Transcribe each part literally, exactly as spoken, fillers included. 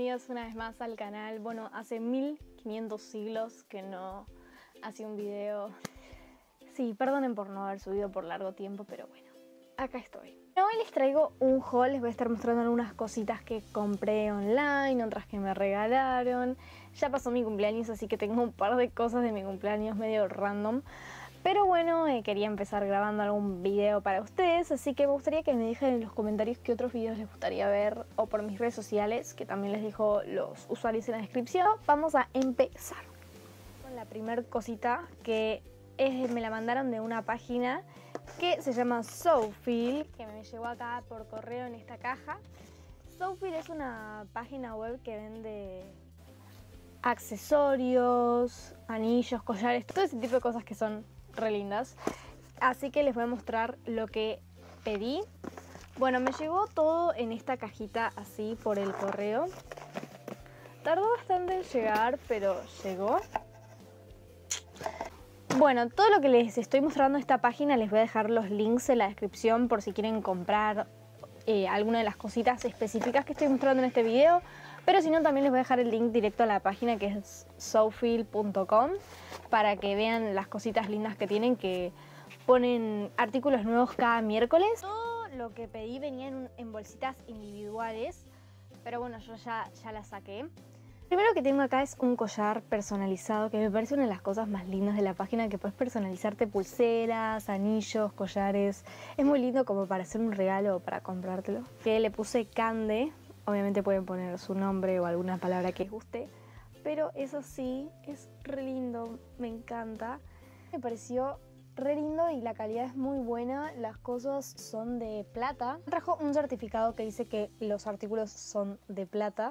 bienvenidos una vez más al canal. Bueno, hace mil quinientos siglos que no hacía un video. Sí, perdonen por no haber subido por largo tiempo, pero bueno, acá estoy. Hoy les traigo un haul, les voy a estar mostrando algunas cositas que compré online, otras que me regalaron. Ya pasó mi cumpleaños, así que tengo un par de cosas de mi cumpleaños medio random. Pero bueno, eh, quería empezar grabando algún video para ustedes, así que me gustaría que me dejen en los comentarios qué otros videos les gustaría ver, o por mis redes sociales, que también les dejo los usuarios en la descripción. Vamos a empezar con la primer cosita, que es, me la mandaron de una página que se llama Sofil, que me llegó acá por correo en esta caja. Sofil es una página web que vende accesorios, anillos, collares, todo ese tipo de cosas que son re lindas. Así que les voy a mostrar lo que pedí. Bueno, me llegó todo en esta cajita así por el correo. Tardó bastante en llegar, pero llegó. Bueno, todo lo que les estoy mostrando en esta página les voy a dejar los links en la descripción por si quieren comprar eh, alguna de las cositas específicas que estoy mostrando en este video. Pero si no, también les voy a dejar el link directo a la página, que es sofil punto com, para que vean las cositas lindas que tienen, que ponen artículos nuevos cada miércoles. Todo lo que pedí venía en, en bolsitas individuales, pero bueno, yo ya, ya las saqué. Primero que tengo acá es un collar personalizado, que me parece una de las cosas más lindas de la página, que puedes personalizarte pulseras, anillos, collares. Es muy lindo como para hacer un regalo o para comprártelo. Que le puse Cande. Obviamente pueden poner su nombre o alguna palabra que les guste, pero eso sí, es re lindo, me encanta. Me pareció re lindo y la calidad es muy buena, las cosas son de plata. Trajo un certificado que dice que los artículos son de plata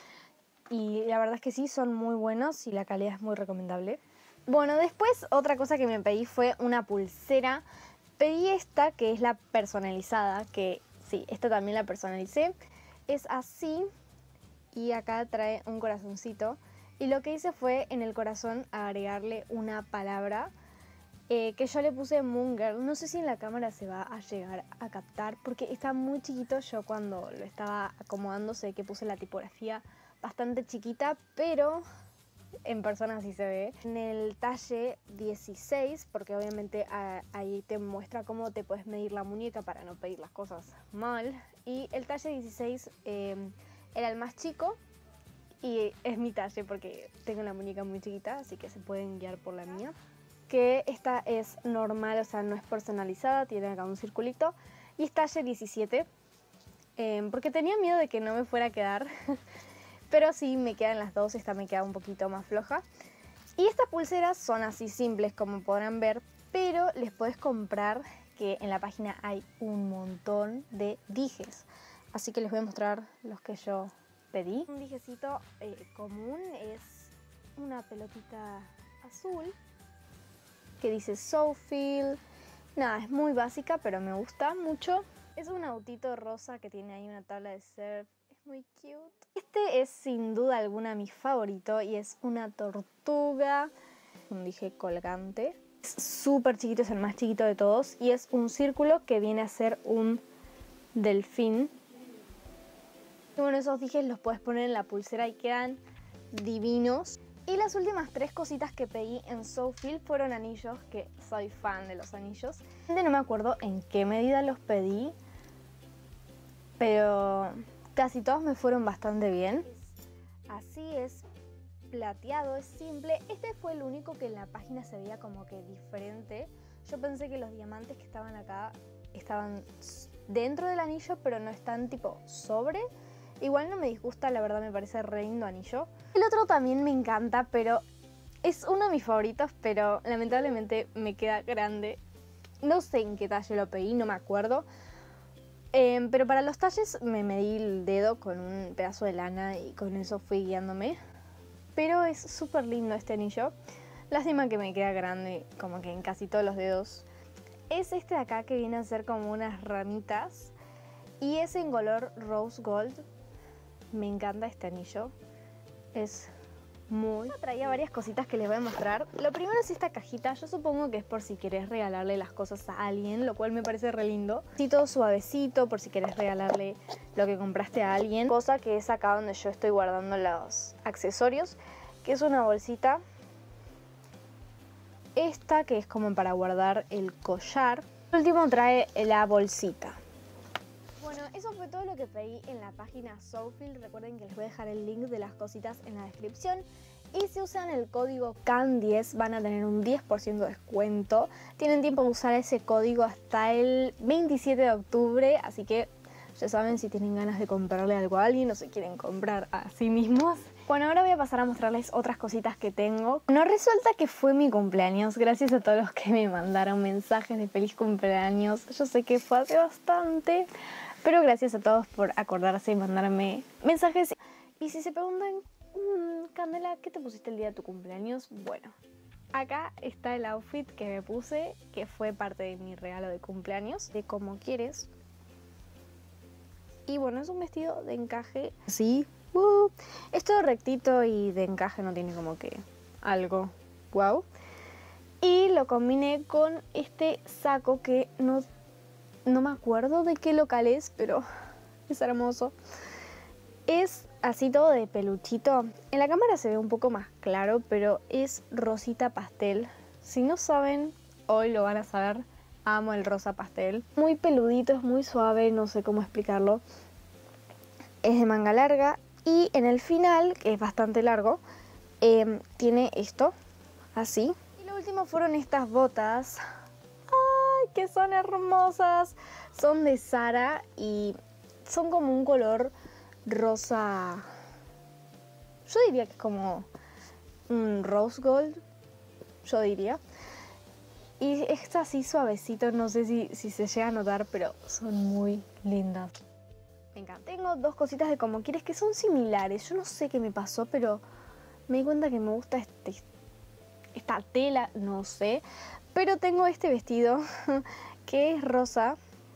y la verdad es que sí, son muy buenos y la calidad es muy recomendable. Bueno, después otra cosa que me pedí fue una pulsera. Pedí esta, que es la personalizada, que sí, esta también la personalicé. Es así y acá trae un corazoncito, y lo que hice fue en el corazón agregarle una palabra eh, que yo le puse Moon Girl. No sé si en la cámara se va a llegar a captar porque está muy chiquito. Yo cuando lo estaba acomodando sé que puse la tipografía bastante chiquita, pero en persona sí se ve. En el talle dieciséis, porque obviamente a, ahí te muestra cómo te puedes medir la muñeca para no pedir las cosas mal. Y el talle dieciséis eh, era el más chico y es mi talle porque tengo la muñeca muy chiquita, así que se pueden guiar por la mía. Que esta es normal, o sea, no es personalizada, tiene acá un circulito. Y es talle diecisiete, eh, porque tenía miedo de que no me fuera a quedar. Pero sí, me quedan las dos, esta me queda un poquito más floja. Y estas pulseras son así simples, como podrán ver, pero les podés comprar, que en la página hay un montón de dijes. Así que les voy a mostrar los que yo pedí. Un dijecito eh, común es una pelotita azul que dice Sofil. Nada, es muy básica, pero me gusta mucho. Es un autito rosa que tiene ahí una tabla de surf. Muy cute. Este es sin duda alguna mi favorito y es una tortuga, un dije colgante. Es súper chiquito, es el más chiquito de todos y es un círculo que viene a ser un delfín. Y bueno, esos dijes los puedes poner en la pulsera y quedan divinos. Y las últimas tres cositas que pedí en Sofil fueron anillos, que soy fan de los anillos. No me acuerdo en qué medida los pedí, pero casi todos me fueron bastante bien. Así es, plateado, es simple. Este fue el único que en la página se veía como que diferente. Yo pensé que los diamantes que estaban acá estaban dentro del anillo, pero no están tipo sobre. Igual no me disgusta, la verdad me parece re lindo anillo. El otro también me encanta, pero es uno de mis favoritos, pero lamentablemente me queda grande. No sé en qué talle lo pedí, no me acuerdo. Eh, pero para los talles me medí el dedo con un pedazo de lana y con eso fui guiándome. Pero es súper lindo este anillo. Lástima que me queda grande como que en casi todos los dedos. Es este de acá que viene a ser como unas ramitas y es en color rose gold. Me encanta este anillo. Es muy... Traía varias cositas que les voy a mostrar. Lo primero es esta cajita. Yo supongo que es por si querés regalarle las cosas a alguien, lo cual me parece re lindo. Sí, todo suavecito, por si querés regalarle lo que compraste a alguien. Cosa que es acá donde yo estoy guardando los accesorios, que es una bolsita. Esta que es como para guardar el collar. El último trae la bolsita. Bueno, eso fue todo lo que pedí en la página Sofil. Recuerden que les voy a dejar el link de las cositas en la descripción. Y si usan el código C A N diez van a tener un diez por ciento de descuento. Tienen tiempo de usar ese código hasta el veintisiete de octubre, así que ya saben, si tienen ganas de comprarle algo a alguien o se quieren comprar a sí mismos. Bueno, ahora voy a pasar a mostrarles otras cositas que tengo. No, resulta que fue mi cumpleaños, gracias a todos los que me mandaron mensajes de feliz cumpleaños. Yo sé que fue hace bastante, pero gracias a todos por acordarse y mandarme mensajes. Y si se preguntan, mmm, Candela, ¿qué te pusiste el día de tu cumpleaños? Bueno, acá está el outfit que me puse, que fue parte de mi regalo de cumpleaños, de Como Quieres. Y bueno, es un vestido de encaje así. Uh, es todo rectito y de encaje, no tiene como que algo wow. Y lo combiné con este saco que no, no me acuerdo de qué local es, pero es hermoso. Es así todo de peluchito. En la cámara se ve un poco más claro, pero es rosita pastel. Si no saben, hoy lo van a saber. Amo el rosa pastel. Muy peludito, es muy suave, no sé cómo explicarlo. Es de manga larga. Y en el final, que es bastante largo, eh, tiene esto, así. Y lo último fueron estas botas. ¡Ay, que son hermosas! Son de Zara y son como un color rosa. Yo diría que es como un rose gold, yo diría. Y es así suavecito, no sé si, si se llega a notar, pero son muy lindas. Me encanta. Tengo dos cositas de Como Quieres que son similares. Yo no sé qué me pasó, pero me di cuenta que me gusta este, esta tela, no sé. Pero tengo este vestido que es rosa,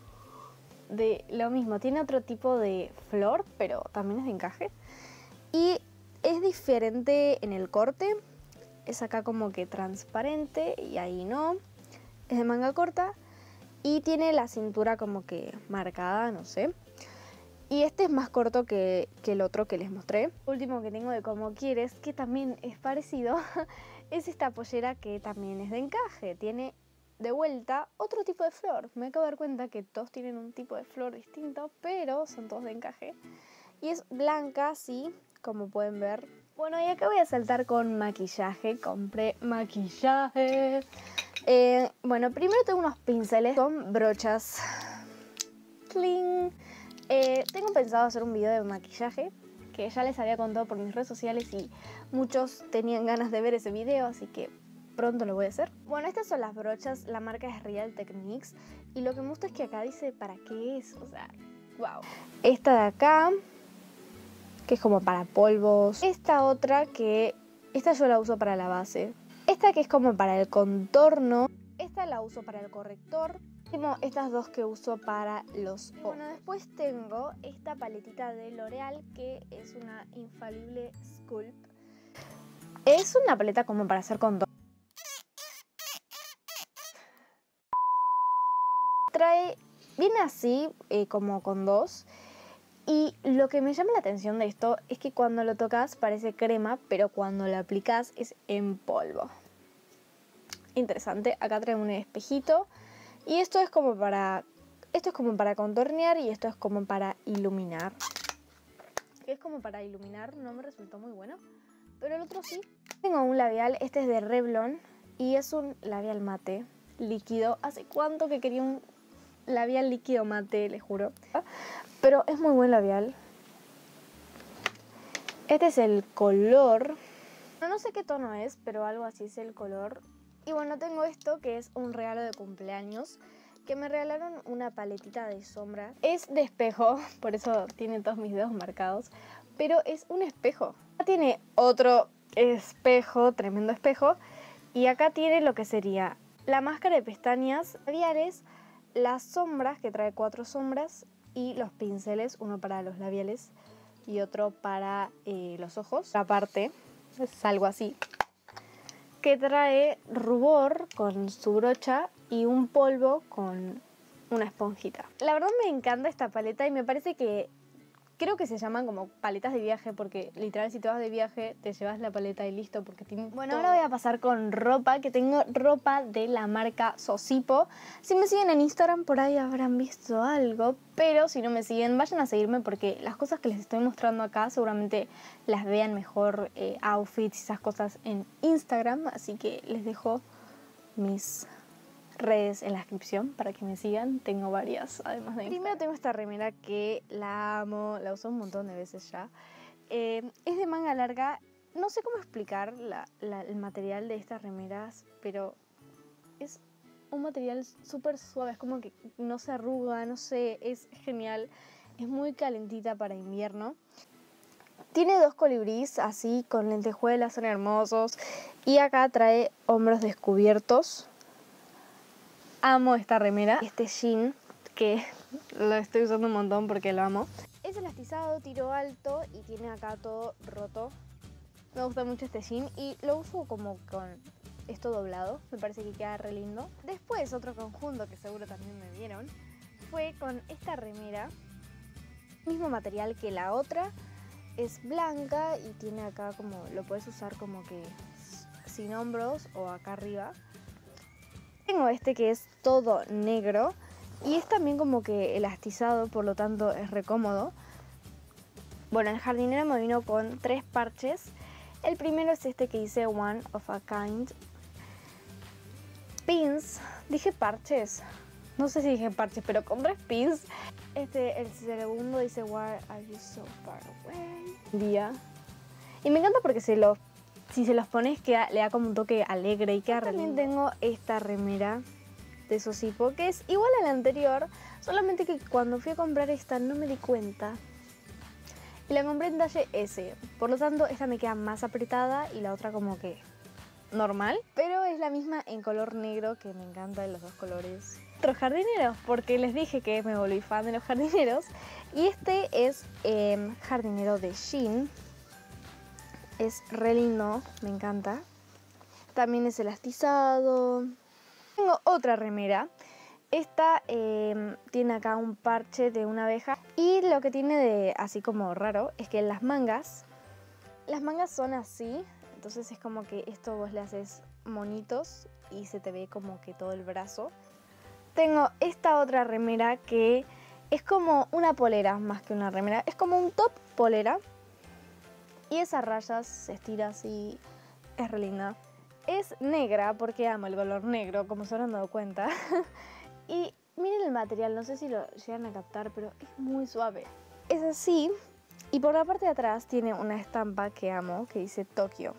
de lo mismo. Tiene otro tipo de flor, pero también es de encaje. Y es diferente en el corte. Es acá como que transparente y ahí no. Es de manga corta y tiene la cintura como que marcada, no sé. Y este es más corto que, que el otro que les mostré. Lo último que tengo de Como Quieres, que también es parecido, es esta pollera que también es de encaje. Tiene de vuelta otro tipo de flor. Me acabo de dar cuenta que todos tienen un tipo de flor distinto, pero son todos de encaje. Y es blanca, sí, como pueden ver. Bueno, y acá voy a saltar con maquillaje. Compré maquillaje. Eh, bueno, primero tengo unos pinceles con brochas. Cling. Eh, tengo pensado hacer un video de maquillaje, que ya les había contado por mis redes sociales y muchos tenían ganas de ver ese video, así que pronto lo voy a hacer. Bueno, estas son las brochas, la marca es Real Techniques y lo que me gusta es que acá dice para qué es, o sea, wow. Esta de acá, que es como para polvos. Esta otra que, esta yo la uso para la base. Esta que es como para el contorno. Esta la uso para el corrector. Tengo estas dos que uso para los ojos. Bueno, después tengo esta paletita de L'Oreal que es una infalible Sculpt. Es una paleta como para hacer contorno. Trae, viene así, eh, como con dos. Y lo que me llama la atención de esto es que cuando lo tocas parece crema, pero cuando lo aplicas es en polvo. Interesante. Acá trae un espejito. Y esto es como para, esto es como para contornear y esto es como para iluminar. Es como para iluminar, no me resultó muy bueno, pero el otro sí. Tengo un labial, este es de Revlon y es un labial mate líquido. Hace cuánto que quería un labial líquido mate, les juro. Pero es muy buen labial. Este es el color. No, no sé qué tono es, pero algo así es el color. Y bueno, tengo esto que es un regalo de cumpleaños, que me regalaron una paletita de sombra. Es de espejo, por eso tiene todos mis dedos marcados, pero es un espejo. Acá tiene otro espejo, tremendo espejo, y acá tiene lo que sería la máscara de pestañas, labiales, las sombras, que trae cuatro sombras, y los pinceles, uno para los labiales y otro para eh, los ojos. Aparte, es algo así, que trae rubor con su brocha y un polvo con una esponjita. La verdad me encanta esta paleta y me parece que creo que se llaman como paletas de viaje porque literal si te vas de viaje te llevas la paleta y listo porque tiene Bueno, todo. Ahora voy a pasar con ropa, que tengo ropa de la marca Sosipo. Si me siguen en Instagram por ahí habrán visto algo, pero si no me siguen vayan a seguirme porque las cosas que les estoy mostrando acá seguramente las vean mejor, eh, outfits y esas cosas en Instagram, así que les dejo mis redes en la descripción para que me sigan. Tengo varias además de Instagram. Primero tengo esta remera que la amo, la uso un montón de veces ya. Eh, es de manga larga, no sé cómo explicar la, la, el material de estas remeras, pero es un material súper suave, es como que no se arruga, no sé, es genial, es muy calentita para invierno. Tiene dos colibrís así con lentejuelas, son hermosos, y acá trae hombros descubiertos. Amo esta remera, este jean que lo estoy usando un montón porque lo amo. Es elastizado, tiro alto y tiene acá todo roto. Me gusta mucho este jean y lo uso como con esto doblado, me parece que queda re lindo. Después otro conjunto que seguro también me vieron fue con esta remera, mismo material que la otra, es blanca y tiene acá como, lo puedes usar como que sin hombros o acá arriba. Tengo este que es todo negro y es también como que elastizado, por lo tanto es re cómodo. Bueno, el jardinero me vino con tres parches. El primero es este que dice One of a Kind. Pins, dije parches, no sé si dije parches, pero con tres pins. Este, el segundo dice Why are you so far away? Día. Y me encanta porque se los Si se los pones queda, le da como un toque alegre y queda re lindo. También tengo esta remera de Sosipo que es igual a la anterior, solamente que cuando fui a comprar esta no me di cuenta. Y la compré en talle ese, por lo tanto esta me queda más apretada y la otra como que normal. Pero es la misma en color negro, que me encanta de los dos colores. Otros jardineros, porque les dije que me volví fan de los jardineros. Y este es eh, jardinero de Shein. Es re lindo, me encanta. También es elastizado. Tengo otra remera. Esta eh, tiene acá un parche de una abeja. Y lo que tiene de así como raro es que las mangas, las mangas son así. Entonces es como que esto vos le haces monitos y se te ve como que todo el brazo. Tengo esta otra remera que es como una polera más que una remera. Es como un top polera. Y esas rayas se estira así, es re linda. Es negra porque amo el color negro, como se habrán dado cuenta. Y miren el material, no sé si lo llegan a captar, pero es muy suave. Es así, y por la parte de atrás tiene una estampa que amo, que dice Tokio.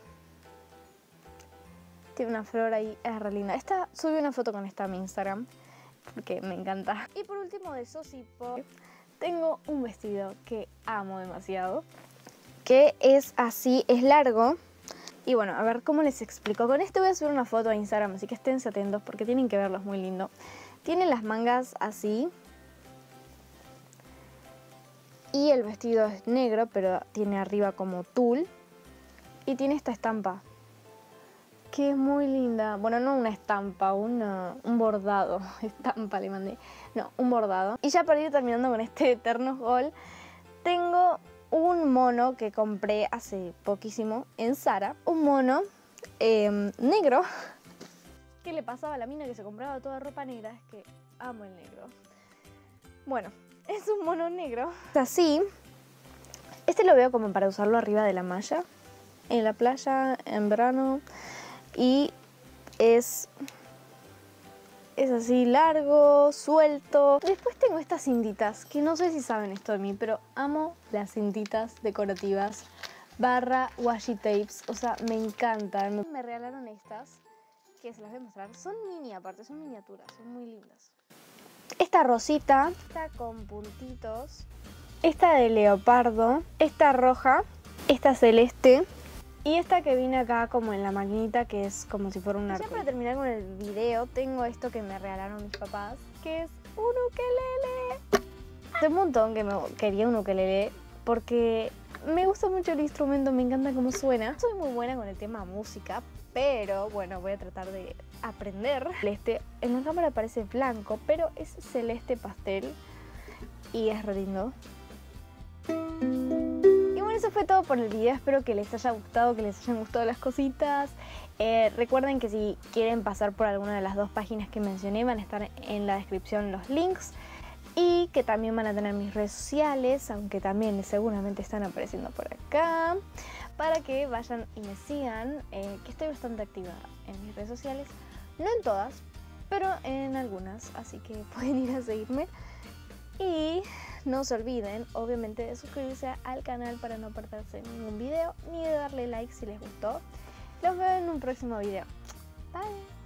Tiene una flor ahí, es re linda. Esta, subí una foto con esta a mi Instagram, porque me encanta. Y por último de Sosipo, tengo un vestido que amo demasiado, que es así, es largo. Y bueno, a ver cómo les explico. Con este voy a subir una foto a Instagram, así que esténse atentos porque tienen que verlo, es muy lindo. Tiene las mangas así. Y el vestido es negro, pero tiene arriba como tul. Y tiene esta estampa, que es muy linda. Bueno, no una estampa, una, un bordado. Estampa le mandé. No, un bordado. Y ya para ir terminando con este eterno haul, tengo un mono que compré hace poquísimo en Zara. Un mono eh, negro. ¿Qué le pasaba a la mina que se compraba toda ropa negra? Es que amo el negro. Bueno, es un mono negro. Es así. Este lo veo como para usarlo arriba de la malla, en la playa, en verano. Y es... Es así largo, suelto. Después tengo estas cintitas, que no sé si saben esto de mí, pero amo las cintitas decorativas barra washi tapes. O sea, me encantan. Me regalaron estas, que se las voy a mostrar. Son mini aparte, son miniaturas, son muy lindas. Esta rosita, esta con puntitos, esta de leopardo, esta roja, esta celeste. Y esta que viene acá como en la maquinita, que es como si fuera un arco. Ya para terminar con el video, tengo esto que me regalaron mis papás, que es un ukelele. Hace un montón que me quería un ukelele, porque me gusta mucho el instrumento, me encanta cómo suena. Soy muy buena con el tema música, pero bueno, voy a tratar de aprender. Este, en la cámara parece blanco, pero es celeste pastel y es re lindo. Y bueno, eso fue todo por el video. Espero que les haya gustado, que les hayan gustado las cositas. Eh, recuerden que si quieren pasar por alguna de las dos páginas que mencioné, van a estar en la descripción los links. Y que también van a tener mis redes sociales, aunque también seguramente están apareciendo por acá, para que vayan y me sigan, eh, que estoy bastante activa en mis redes sociales. No en todas, pero en algunas, así que pueden ir a seguirme. Y no se olviden, obviamente, de suscribirse al canal para no perderse ningún video, ni de darle like si les gustó. Los veo en un próximo video. Bye.